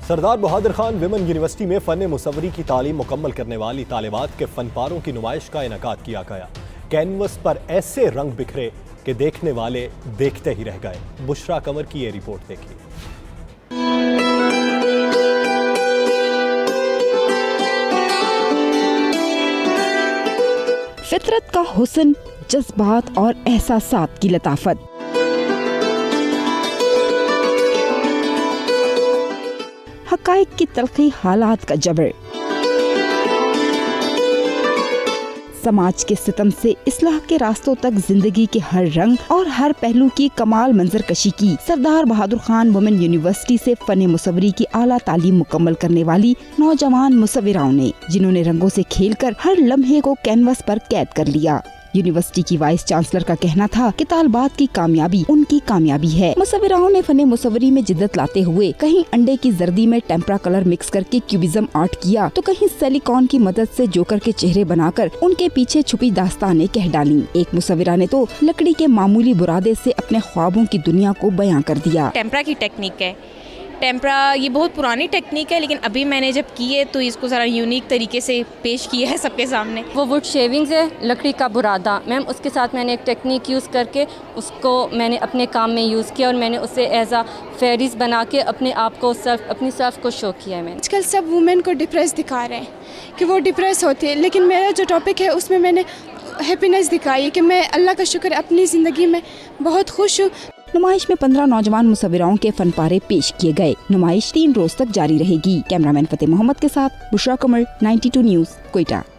सरदार Bahadur Khan women university में फन मुसव्वरी की तालीम मुकम्मल करने वाली तालिबात के फनपारों की नुमाइश का इनेकाद किया गया। कैनवस पर ऐसे रंग बिखरे कि देखने वाले देखते ही रह गए। बुशरा कंवर की ये रिपोर्ट देखिए। फितरत का हुस्न, जज्बात और एहसासात की लताफत, हक़ाइक़ की तल्ख़ी, हालात का जबर, समाज के सितम से इस्लाह के रास्तों तक जिंदगी के हर रंग और हर पहलू की कमाल मंजरकशी की सरदार बहादुर खान वुमेन यूनिवर्सिटी से फन मुसव्वरी की आला तालीम मुकम्मल करने वाली नौजवान मुसव्विराओं ने, जिन्होंने रंगों से खेलकर हर लम्हे को कैनवस पर कैद कर लिया। यूनिवर्सिटी की वाइस चांसलर का कहना था कि तालिबात की कामयाबी उनकी कामयाबी है। मुसव्विराओं ने फन मुसव्वरी में जिद्दत लाते हुए कहीं अंडे की जर्दी में टेम्परा कलर मिक्स करके क्यूबिज्म आर्ट किया, तो कहीं सिलिकॉन की मदद से जोकर के चेहरे बनाकर उनके पीछे छुपी दास्तानें कह डाली। एक मुसव्विरा ने तो लकड़ी के मामूली बुरादे से अपने ख्वाबों की दुनिया को बयां कर दिया। टेम्परा की टेक्निक है, टेम्परा ये बहुत पुरानी टेक्निक है, लेकिन अभी मैंने जब की है तो इसको ज़रा यूनिक तरीके से पेश किया है सबके सामने। वो वुड शेविंग्स है, लकड़ी का बुरादा मैम, उसके साथ मैंने एक टेक्निक यूज़ करके उसको मैंने अपने काम में यूज़ किया और मैंने उसे एज आ फेरिस बना के अपने आप को अपनी सेल्फ को शो किया है मैंने। आजकल सब वुमेन को डिप्रेस दिखा रहे हैं कि वो डिप्रेस होती है, लेकिन मेरा जो टॉपिक है उसमें मैंने हैप्पीनेस दिखाई है कि मैं अल्लाह का शुक्र अपनी ज़िंदगी में बहुत खुश हूँ। नुमाइश में 15 नौजवान मुसव्विराओं के फनपारे पेश किए गए। नुमाइश 3 रोज तक जारी रहेगी। कैमरामैन फतेह मोहम्मद के साथ बुशरा कंवर, 92 न्यूज़, क्वेटा।